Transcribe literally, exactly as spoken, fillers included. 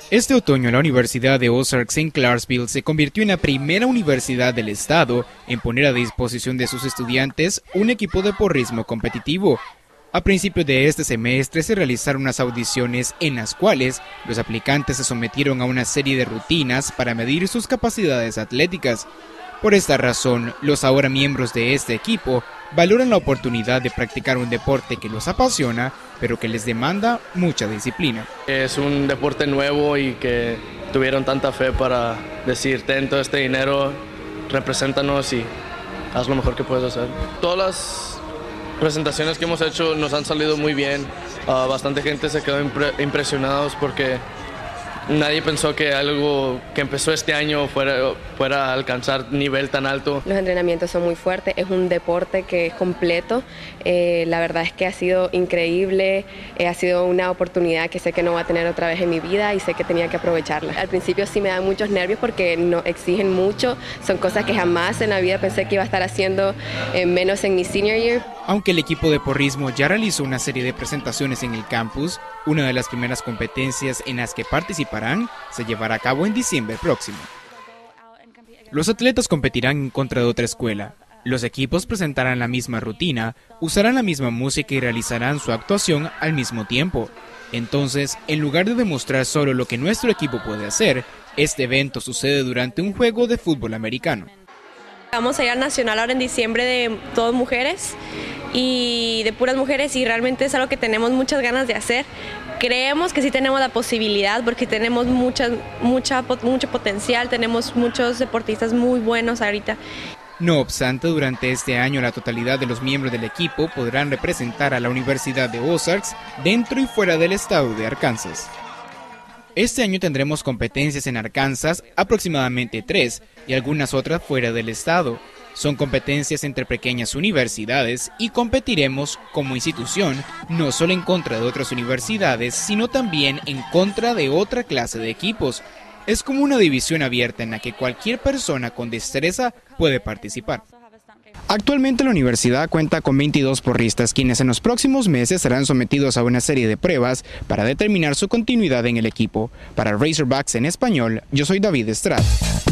Este otoño la Universidad de Ozarks en Clarksville se convirtió en la primera universidad del estado en poner a disposición de sus estudiantes un equipo de porrismo competitivo. A principios de este semestre se realizaron unas audiciones en las cuales los aplicantes se sometieron a una serie de rutinas para medir sus capacidades atléticas. Por esta razón, los ahora miembros de este equipo valoran la oportunidad de practicar un deporte que los apasiona, pero que les demanda mucha disciplina. Es un deporte nuevo y que tuvieron tanta fe para decir, ten todo este dinero, represéntanos y haz lo mejor que puedes hacer. Todas las presentaciones que hemos hecho nos han salido muy bien. Uh, bastante gente se quedó impre impresionados porque nadie pensó que algo que empezó este año fuera, fuera a alcanzar nivel tan alto. Los entrenamientos son muy fuertes, es un deporte que es completo. Eh, la verdad es que ha sido increíble, eh, ha sido una oportunidad que sé que no voy a tener otra vez en mi vida y sé que tenía que aprovecharla. Al principio sí me dan muchos nervios porque no exigen mucho, son cosas que jamás en la vida pensé que iba a estar haciendo, eh, menos en mi senior year. Aunque el equipo de porrismo ya realizó una serie de presentaciones en el campus, una de las primeras competencias en las que participarán se llevará a cabo en diciembre próximo. Los atletas competirán en contra de otra escuela. Los equipos presentarán la misma rutina, usarán la misma música y realizarán su actuación al mismo tiempo. Entonces, en lugar de demostrar solo lo que nuestro equipo puede hacer, este evento sucede durante un juego de fútbol americano. Vamos a ir al nacional ahora en diciembre de todas mujeres y de puras mujeres y realmente es algo que tenemos muchas ganas de hacer. Creemos que sí tenemos la posibilidad porque tenemos mucha, mucha, mucho potencial, tenemos muchos deportistas muy buenos ahorita. No obstante, durante este año la totalidad de los miembros del equipo podrán representar a la Universidad de Ozarks dentro y fuera del estado de Arkansas. Este año tendremos competencias en Arkansas, aproximadamente tres, y algunas otras fuera del estado. Son competencias entre pequeñas universidades y competiremos como institución no solo en contra de otras universidades, sino también en contra de otra clase de equipos. Es como una división abierta en la que cualquier persona con destreza puede participar. Actualmente la universidad cuenta con veintidós porristas, quienes en los próximos meses serán sometidos a una serie de pruebas para determinar su continuidad en el equipo. Para Razorbacks en español, yo soy David Estrada.